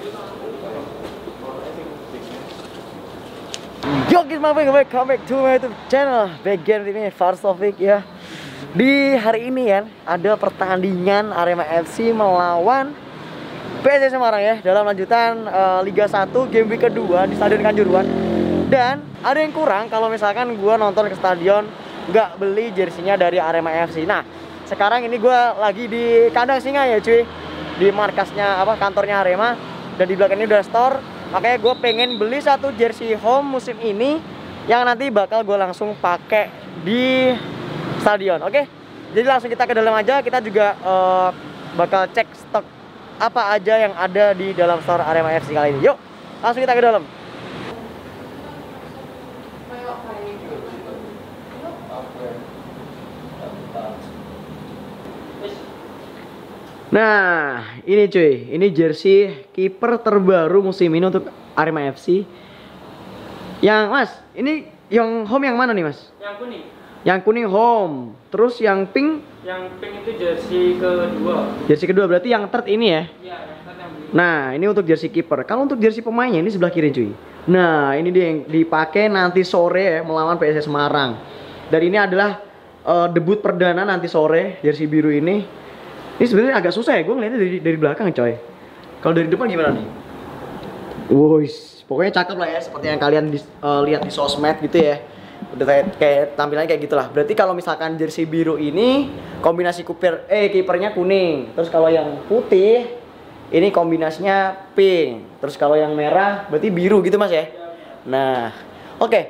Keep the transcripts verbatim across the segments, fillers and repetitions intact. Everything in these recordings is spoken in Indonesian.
Yo guys, welcome back to my YouTube channel. Bagian ini Farsofik ya. Di hari ini ya ada pertandingan Arema F C melawan P S S Semarang ya, dalam lanjutan uh, Liga satu game week kedua di Stadion Kanjuruhan. Dan ada yang kurang kalau misalkan gua nonton ke stadion nggak beli jersinya dari Arema F C. Nah, sekarang ini gua lagi di kandang singa ya cuy, di markasnya apa kantornya Arema, dan di belakang ini udah store. Makanya gue pengen beli satu jersey home musim ini yang nanti bakal gue langsung pakai di stadion. Oke, jadi langsung kita ke dalam aja. Kita juga uh, bakal cek stok apa aja yang ada di dalam store Arema F C kali ini. Yuk, langsung kita ke dalam. Nah, ini cuy, ini jersey kiper terbaru musim ini untuk Arema F C. Yang Mas, ini yang home yang mana nih Mas? Yang kuning. Yang kuning home. Terus yang pink? Yang pink itu jersey kedua. Jersey kedua berarti yang third ini ya? Iya, yang third yang blue. Nah, ini untuk jersey kiper. Kalau untuk jersey pemainnya ini sebelah kiri cuy. Nah, ini dia yang dipakai nanti sore ya melawan P S S Semarang. Dan ini adalah uh, debut perdana nanti sore jersey biru ini. Ini sebenarnya agak susah ya, gue ngeliatnya dari dari belakang coy. Kalau dari depan gimana nih? Wuih, pokoknya cakep lah ya, seperti yang kalian di, uh, lihat di sosmed gitu ya. Udah kayak, kayak tampilannya kayak gitulah. Berarti kalau misalkan jersey biru ini kombinasi kiper eh kipernya kuning. Terus kalau yang putih ini kombinasinya pink. Terus kalau yang merah berarti biru gitu Mas ya. Nah, oke. Okay.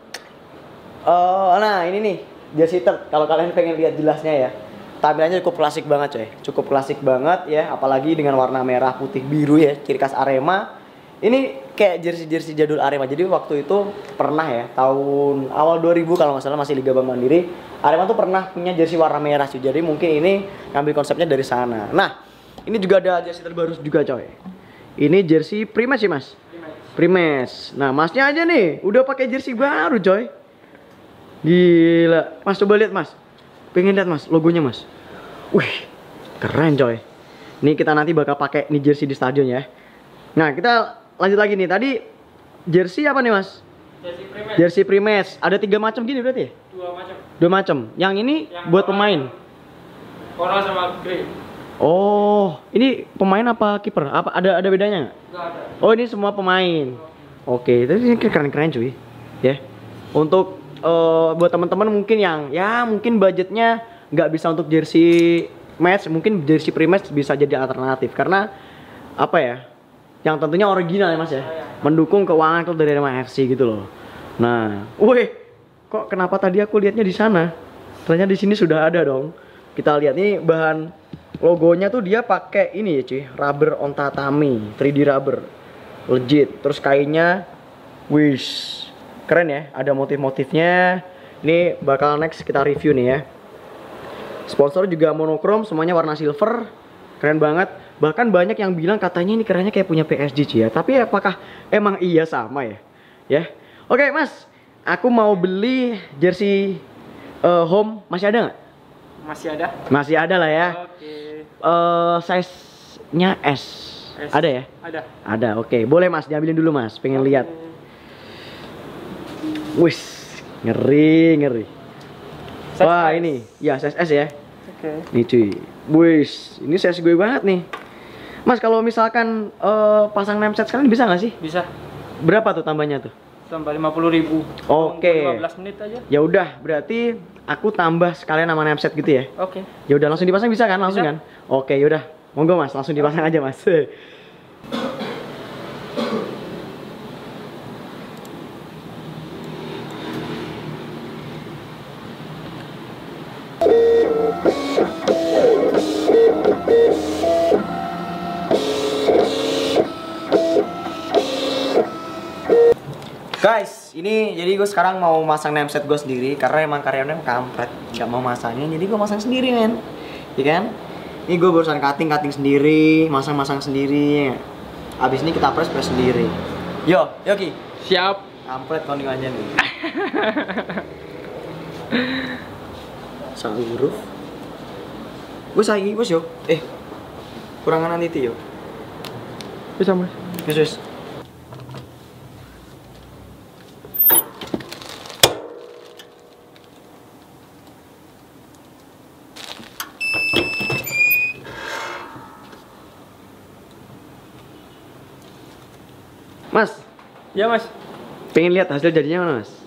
Uh, nah ini nih jersey third. Kalau kalian pengen lihat jelasnya ya. Tampilannya cukup klasik banget coy, cukup klasik banget ya, apalagi dengan warna merah putih biru ya, ciri khas Arema. Ini kayak jersey-jersey jadul Arema. Jadi waktu itu pernah ya, tahun awal dua ribu kalau nggak salah masih Liga Bank Mandiri, Arema tuh pernah punya jersey warna merah cuy. Jadi mungkin ini ngambil konsepnya dari sana. Nah, ini juga ada jersey terbaru juga coy. Ini jersey Primes sih Mas. Primes. Nah, Masnya aja nih udah pakai jersey baru coy. Gila, Mas coba lihat Mas. Pengen lihat Mas, logonya Mas. Wih, keren coy. Nih kita nanti bakal pakai nih jersey di stadion ya. Nah, kita lanjut lagi nih. Tadi jersey apa nih Mas? Jersey Primes. Jersey Primes. Ada tiga macam gini berarti ya? Dua macam. Dua macam. Yang ini Yang buat pemain. Coral sama grey. Oh, ini pemain apa kiper? Apa ada ada bedanya nggak? Enggak ada. Oh, ini semua pemain. Oke, tapi ini keren-keren cuy. Ya. Untuk Uh, buat teman-teman mungkin yang ya mungkin budgetnya nggak bisa untuk jersey match, mungkin jersey pre-match bisa jadi alternatif karena apa ya, yang tentunya original ya Mas ya, mendukung keuangan klub dari Arema F C gitu loh. Nah, wih, kok kenapa tadi aku lihatnya di sana? Ternyata di sini sudah ada dong. Kita lihat nih bahan logonya tuh dia pakai ini ya cuy, rubber on tatami, tiga D rubber, legit. Terus kainnya, wish. Keren ya, ada motif-motifnya. Ini bakal next kita review nih ya. Sponsor juga monokrom, semuanya warna silver. Keren banget. Bahkan banyak yang bilang katanya ini kerennya kayak punya P S G ya. Tapi apakah emang iya sama ya? Ya. Oke Mas, aku mau beli jersey uh, home. Masih ada nggak? Masih ada? Masih ada lah ya. Oke. Uh, size-nya S. S. Ada ya? Ada. Ada, oke. Boleh Mas, diambilin dulu Mas. Pengen lihat. Wih, ngeri, ngeri. Size Wah, S. ini, ya size S ya. Oke. Nih cuy, wih, ini size gue banget nih. Mas, kalau misalkan uh, pasang name set sekalian bisa nggak sih? Bisa. Berapa tuh tambahnya tuh? Tambah lima puluh ribu. Oke. lima belas menit aja. Ya udah, berarti aku tambah sekalian sama name set gitu ya. Oke. Ya udah langsung dipasang bisa kan? Langsung Bisa. kan? Oke, yaudah. Monggo Mas, langsung dipasang aja Mas. Guys, ini jadi gue sekarang mau masang name set gue sendiri karena emang karyawannya kampret, nggak mau masangin, jadi gue masang sendiri men, ya kan? Ini gue barusan cutting cutting sendiri, masang masang sendiri. Abis ini kita press press sendiri. Yo, Yoki. Siap. Kampret kau nih aja nih. Sang huruf. Gue saiki bos yo. Eh, kurangan nanti yo. Bisa mas. Wis wis. Mas, Ya Mas. pengen lihat hasil jadinya mana mas?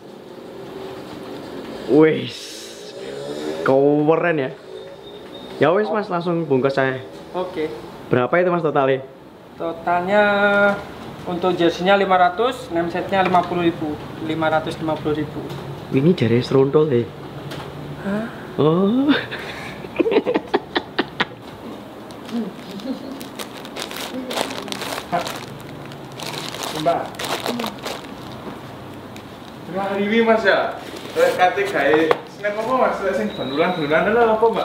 Wis, keren ya. Ya wis mas, langsung bungkus saya. Oke. Berapa itu mas totalnya? Totalnya untuk jersey-nya lima ratus, name set-nya lima puluh ribu. lima ratus lima puluh ribu. Ini jari serondol deh. Hah? Oh. Mbak. Terima riwi Mas ya. Lek kate gawe snap apa Mas? Lek sing bandulan-bandulan lho apa, Mbak?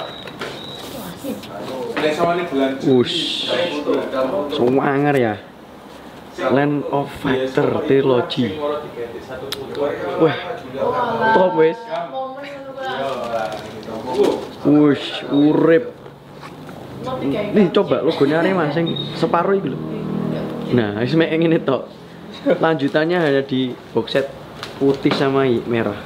Lek sawane bulan Juli. Ush. Semangar ya. Land of Fighter Trilogy. Wah, top wes. Wush, urip. Nih coba logonya nih mas, yang separuh itu loh. Nah, wis mek ngene tok. Lanjutannya ada di box set putih sama merah.